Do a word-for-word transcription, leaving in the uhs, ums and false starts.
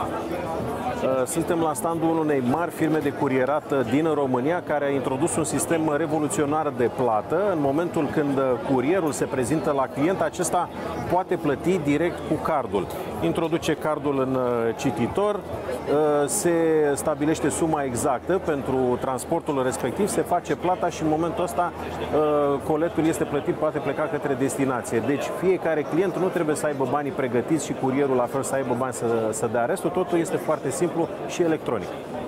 Suntem la standul unei mari firme de curierată din România care a introdus un sistem revoluționar de plată. În momentul când curierul se prezintă la client, acesta poate plăti direct cu cardul. Introduce cardul în cititor, se stabilește suma exactă pentru transportul respectiv, se face plata și în momentul ăsta coletul este plătit, poate pleca către destinație. Deci fiecare client nu trebuie să aibă banii pregătiți și curierul la fel să aibă bani să, să dea restul. Totul este foarte simplu și electronic.